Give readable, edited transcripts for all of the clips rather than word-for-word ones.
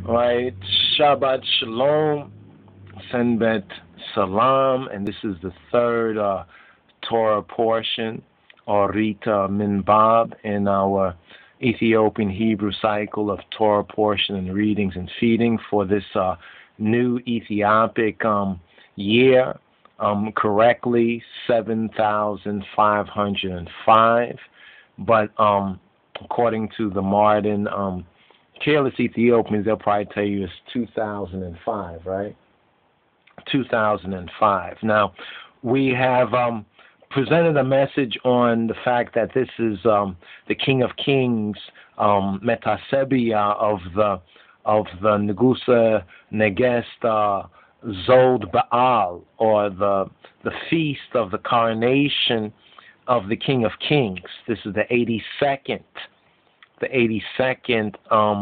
Right, Shabbat Shalom, Senbet Salam, and this is the third Torah portion, or Rita Minbab, in our Ethiopian Hebrew cycle of Torah portion and readings and feeding for this new Ethiopic year, correctly 7,505, but according to the modern careless Ethiopians, they'll probably tell you it's 2005, right? 2005. Now, we have presented a message on the fact that this is the King of Kings, Metasebia of the Negusa Negest Zod Baal, or the feast of the coronation of the King of Kings. This is the 82nd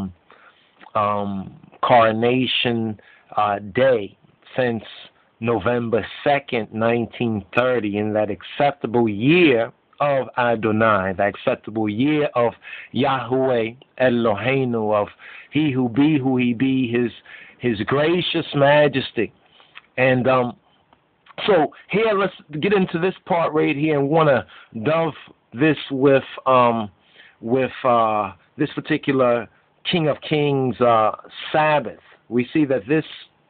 coronation day since November 2nd, 1930, in that acceptable year of Adonai, the acceptable year of Yahweh Eloheinu, of He who be who He be, His gracious majesty. And so here, let's get into this part right here, and want to dove this with this particular King of Kings Sabbath. We see that this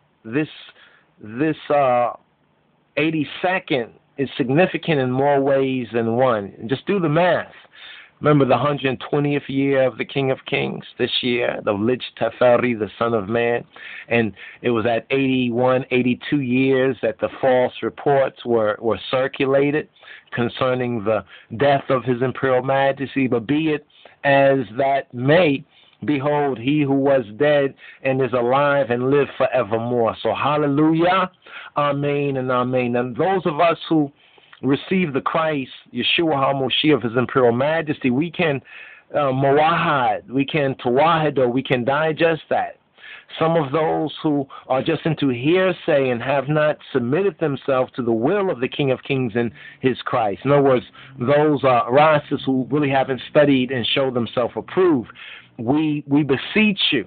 82nd is significant in more ways than one. Just do the math. Remember the 120th year of the King of Kings this year, the Lich Teferi, the Son of Man, and it was at 81, 82 years that the false reports were circulated concerning the death of His Imperial Majesty. But be it as that may, behold, He who was dead and is alive and live forevermore. So hallelujah, amen, and amen. And those of us who receive the Christ, Yeshua HaMoshiach, of His Imperial Majesty, we can mawahad, we can tawahid, or we can digest that. Some of those who are just into hearsay and have not submitted themselves to the will of the King of Kings and His Christ. In other words, those rastas who really haven't studied and show themselves approved. We beseech you,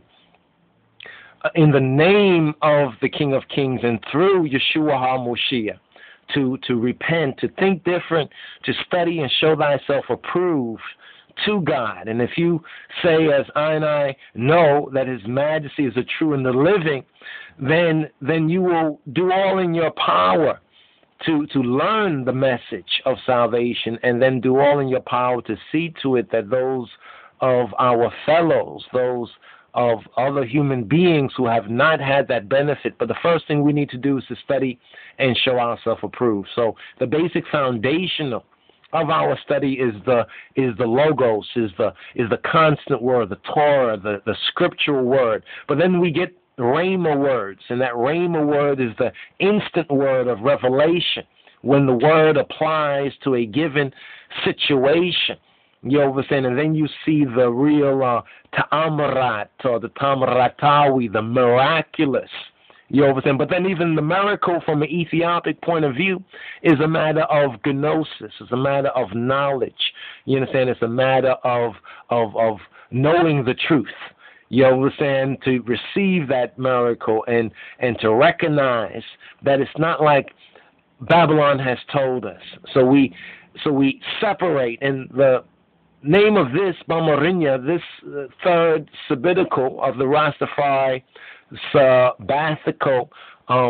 in the name of the King of Kings and through Yeshua HaMoshiach, to repent, to think different, to study and show thyself approved to God. And if you say, as I know, that His Majesty is the true and the living, then you will do all in your power to learn the message of salvation, and then do all in your power to see to it that those of our fellows, those of other human beings who have not had that benefit. But the first thing we need to do is to study and show ourselves approved. So the basic foundational of our study is the logos, is the constant word, the Torah, the scriptural word. But then we get rhema words, and that rhema word is the instant word of revelation, when the word applies to a given situation. You understand? And then you see the real ta'amarat, or the tamaratawi, the miraculous. You understand? But then even the miracle from an Ethiopic point of view is a matter of gnosis. It's a matter of knowledge. You understand? It's a matter of knowing the truth. You understand? To receive that miracle and to recognize that it's not like Babylon has told us. So we separate, and the name of this Bamarinya, this third sabbatical of the Rastafari sabbatical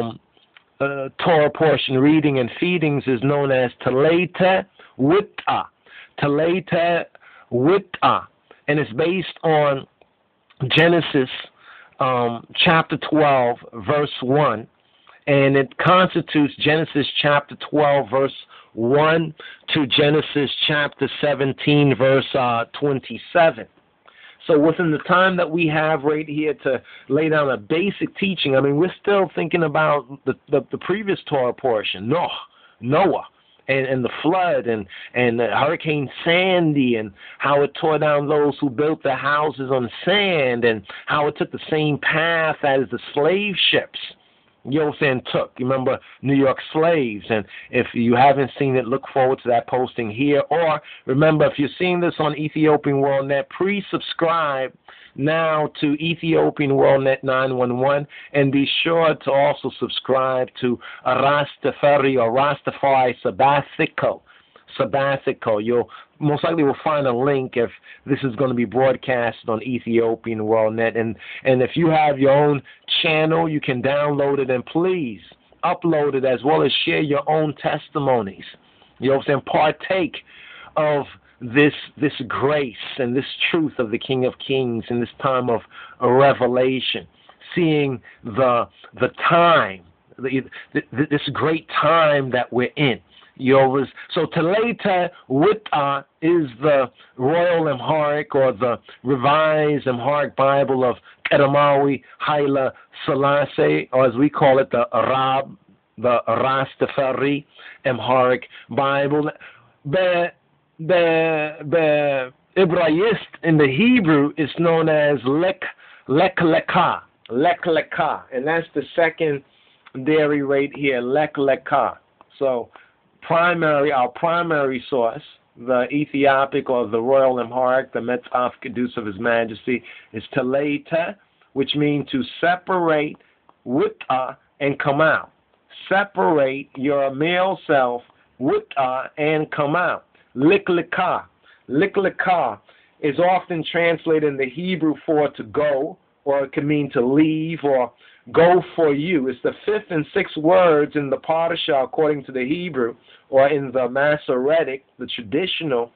Torah portion reading and feedings, is known as Taleta Wita. Taleta Wita. And it's based on Genesis chapter 12, verse 1. And it constitutes Genesis chapter 12, verse 1 to Genesis chapter 17, verse 27. So within the time that we have right here to lay down a basic teaching, I mean, we're still thinking about the previous Torah portion, Noah, and the flood, and Hurricane Sandy, and how it tore down those who built their houses on sand, and how it took the same path as the slave ships. Yosan took. You remember New York slaves, and if you haven't seen it, look forward to that posting here. Or remember, if you're seeing this on Ethiopian World Net, please subscribe now to Ethiopian WorldNet 911, and be sure to also subscribe to Rastafari or Rastafari Sabbatical. You'll most likely will find a link if this is going to be broadcast on Ethiopian WorldNet. And if you have your own channel, you can download it and please upload it as well as share your own testimonies. You know what I'm saying? Partake of this grace and this truth of the King of Kings in this time of revelation, seeing the time, this great time that we're in. So Talata Wit'ah is the Royal Amharic or the Revised Amharic Bible of Kedamawi Haile Selassie, or as we call it, the Arab, the Rastafari Amharic Bible. The Ibrahist in the Hebrew is known as Lek Lekha, and that's the secondary rate here, Lek Lekha. So our primary source, the Ethiopic or the Royal Amharic, the Metzaf Kedus of His Majesty, is Talata, which means to separate Wit'ah and come out. Separate your male self, Wit'ah, and come out. Liklika. Liklika is often translated in the Hebrew for to go, or it can mean to leave, or go for you. It's the fifth and sixth words in the Parashah according to the Hebrew, or in the Masoretic, the traditional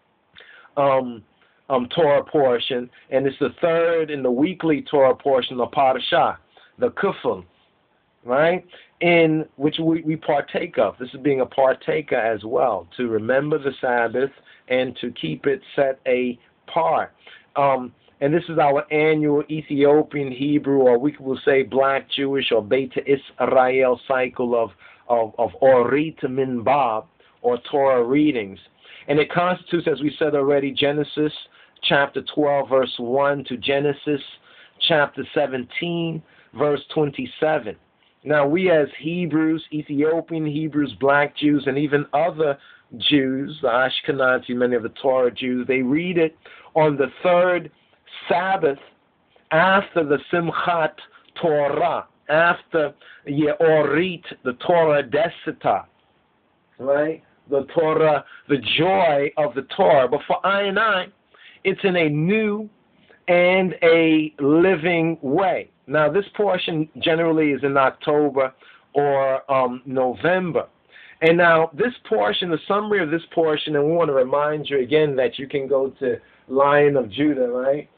Torah portion, and it's the third in the weekly Torah portion, the Parashah, the Kufun, right, in which we partake of. This is being a partaker as well, to remember the Sabbath and to keep it set apart. And this is our annual Ethiopian Hebrew, or we will say Black Jewish or Beta Israel cycle of Orit Minbab, or Torah readings. And it constitutes, as we said already, Genesis chapter 12, verse 1 to Genesis chapter 17, verse 27. Now, we as Hebrews, Ethiopian Hebrews, Black Jews, and even other Jews, the Ashkenazi, many of the Torah Jews, they read it on the third Sabbath after the Simchat Torah, after Yeorit, the Torah Desita, right? The Torah, the joy of the Torah. But for I and I, it's in a new and a living way. Now, this portion generally is in October or November. And now, this portion, the summary of this portion, and we want to remind you again that you can go to Lion of Judah, right?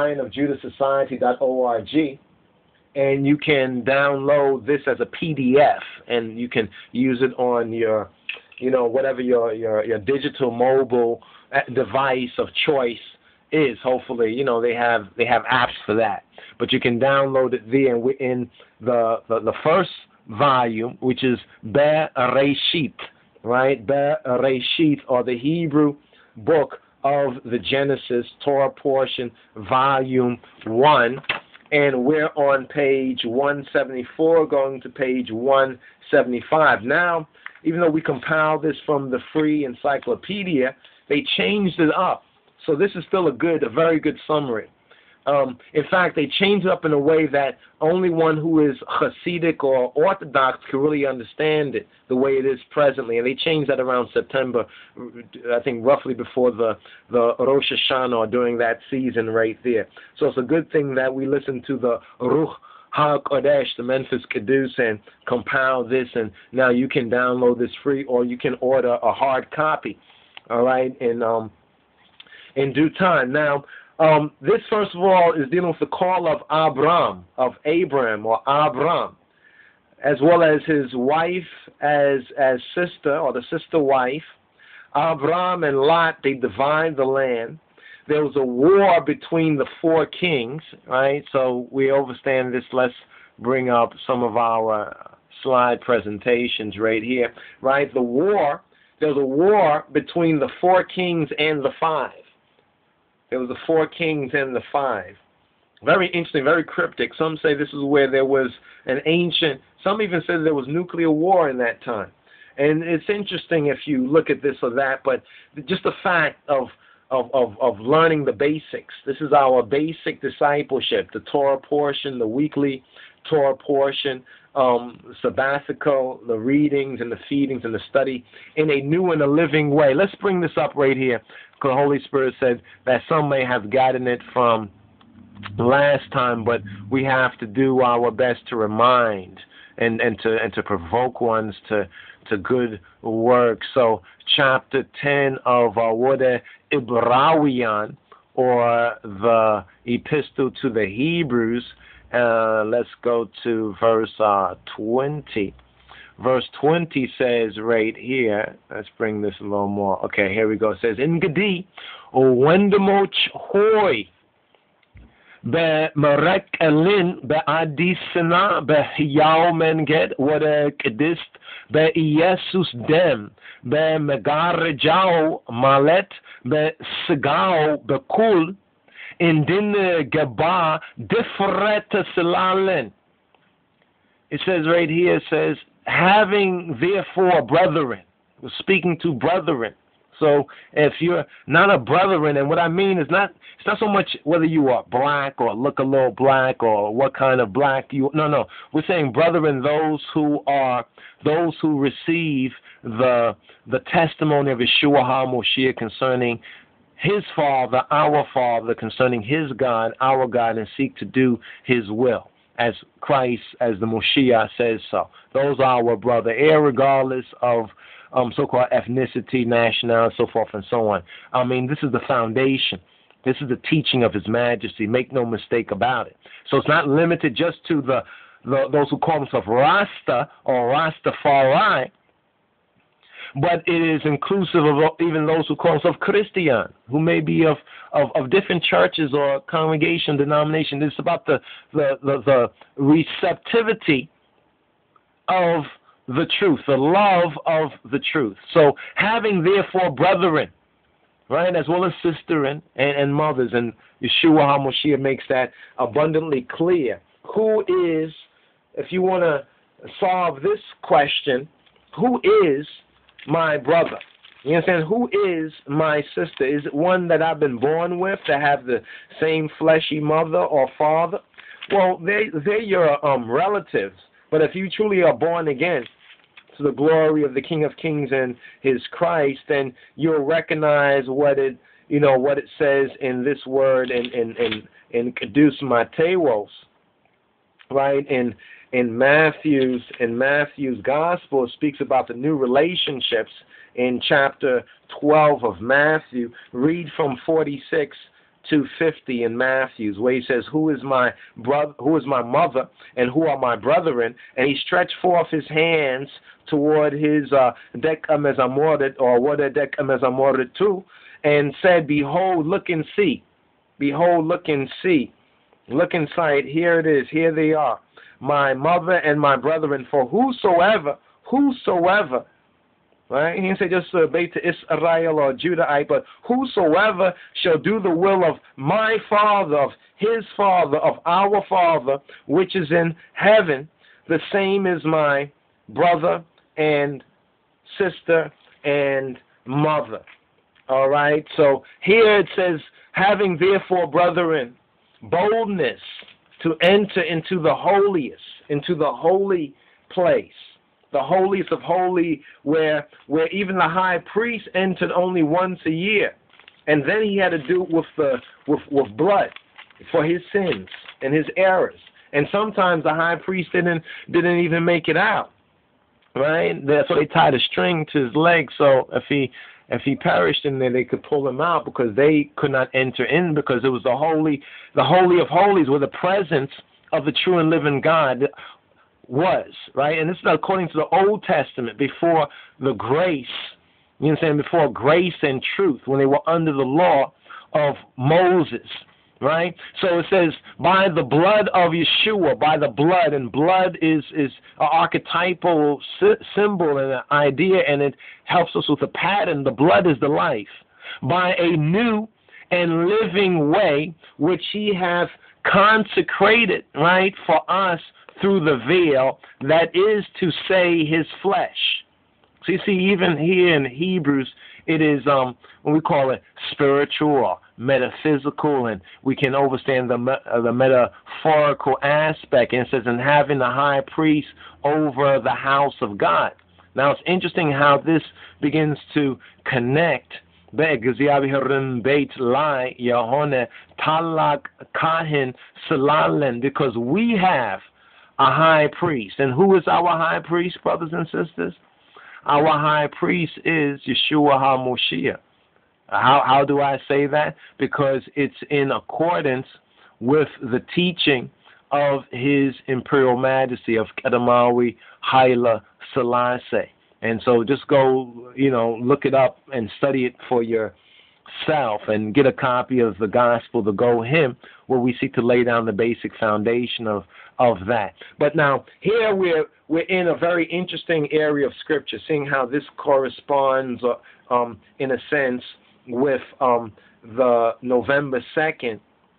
LionofJudahSociety.org, and you can download this as a PDF, and you can use it on your, whatever your digital mobile device of choice is. Hopefully, they have apps for that. But you can download it there, and we're in the first volume, which is Bereshit, right? Bereshit, or the Hebrew book of the Genesis Torah portion, volume 1, and we're on page 174, going to page 175. Now, even though we compiled this from the free encyclopedia, they changed it up. So this is still a very good summary. In fact, they changed it up in a way that only one who is Hasidic or Orthodox can really understand it the way it is presently. And they changed that around September, I think roughly before the Rosh Hashanah, or during that season right there. So it's a good thing that we listen to the Ruach HaKodesh, the Memphis Kedus, and compile this. And now you can download this free, or you can order a hard copy, all right, in due time. Now, this, first of all, is dealing with the call of Abram, or Abram, as well as his wife as sister, or the sister wife. Abram and Lot, they divide the land. There was a war between the four kings, right? So we understand this. Let's bring up some of our slide presentations right here, right? There's a war between the four kings and the five. There was the four kings and the five. Very interesting, very cryptic. Some say this is where there was some even say there was nuclear war in that time. And it's interesting if you look at this or that, but just the fact of of learning the basics. This is our basic discipleship, the Torah portion, the weekly Torah portion, sabbatical, the readings and the feedings and the study in a new and a living way. Let's bring this up right here, because the Holy Spirit said that some may have gotten it from last time, but we have to do our best to remind and to provoke ones to good work. So chapter 10 of Wode Ibrawian, or the Epistle to the Hebrews, let's go to verse 20. Verse 20 says right here, let's bring this a little more. Okay, here we go. It says, In Gedi, O Wendemoch Hoy, Be Marek Elin, Be Adisana, Be Hiyaw Menget, Wode Kedist, Be Jesus Dem, Be Megarejao Malet, Be Sigao, Be Kul, in din Geba, Differet Silalen. It says right here, it says, having therefore brethren, we're speaking to brethren. So if you're not a brethren, and what I mean is it's not so much whether you are black or look a little black or what kind of black you. No. We're saying brethren, those who receive the testimony of Yeshua HaMoshiach concerning his Father, our Father, concerning his God, our God, and seek to do his will, as Christ, as the Moshiach says so. Those are our brother, regardless of so-called ethnicity, nationality, so forth and so on. I mean, this is the foundation. This is the teaching of His Majesty. Make no mistake about it. So it's not limited just to those who call themselves Rasta or Rastafari, but it is inclusive of even those who call themselves Christian, who may be of different churches or congregation, denomination. It's about the receptivity of the truth, the love of the truth. So having therefore brethren, right, as well as sister and mothers, and Yeshua HaMoshiach makes that abundantly clear. Who is, if you want to solve this question, who is my brother? You understand? Who is my sister? Is it one that I've been born with, that have the same fleshy mother or father? Well, they're your relatives. But if you truly are born again to the glory of the King of Kings and His Christ, then you'll recognize what it says in this word in Kedus Mateos, right? In Matthew's Gospel, it speaks about the new relationships in chapter 12 of Matthew. Read from 46 to 50 in Matthew's, where he says, who is my brother, who is my mother, and who are my brethren? And he stretched forth his hands toward his dek amezamoret, or what a dek amezamoret too, and said, behold, look and see. Behold, look and see. Look in sight. Here it is. Here they are. My mother and my brethren. For whosoever, right? He didn't say just Beta Israel or Judahite, but whosoever shall do the will of my Father, of his Father, of our Father, which is in heaven, the same is my brother and sister and mother. All right? So here it says, having therefore, brethren, boldness to enter into the holiest, into the holy place, the holiest of holy, where even the high priest entered only once a year, and then he had to do with blood for his sins and his errors, and sometimes the high priest didn't even make it out, right? So they tied a string to his leg, so if he perished in there, they could pull him out, because they could not enter in, because it was the holy of holies, where the presence of the true and living God was, right? And this is according to the Old Testament, before the grace, you understand, before grace and truth, when they were under the law of Moses, right? So it says, by the blood of Yeshua, by the blood, and blood is an archetypal symbol and an idea, and it helps us with a pattern. The blood is the life. By a new and living way, which He hath consecrated, right, for us through the veil, that is to say His flesh. So you see, even here in Hebrews, it is when we call it spiritual or metaphysical, and we can understand the metaphorical aspect. And it says, and having the high priest over the house of God. Now it's interesting how this begins to connect. Because we have a high priest. And who is our high priest, brothers and sisters? Our high priest is Yeshua HaMoshiach. How do I say that? Because it's in accordance with the teaching of His Imperial Majesty, of Kedamawi Haile Selassie. And so just go, look it up and study it for yourself and get a copy of the Gospel, the Go Hymn, where we seek to lay down the basic foundation of that. But now, here we're in a very interesting area of Scripture, seeing how this corresponds, in a sense, with the November 2nd,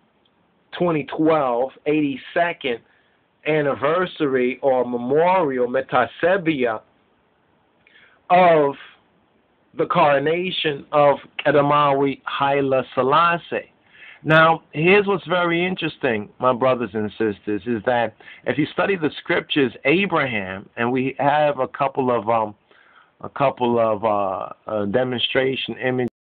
2012, 82nd anniversary or memorial, Metasebia, of the coronation of Kedamawi Haile Selassie. Now, here's what's very interesting, my brothers and sisters, is that if you study the scriptures, Abraham, and we have a couple of demonstration images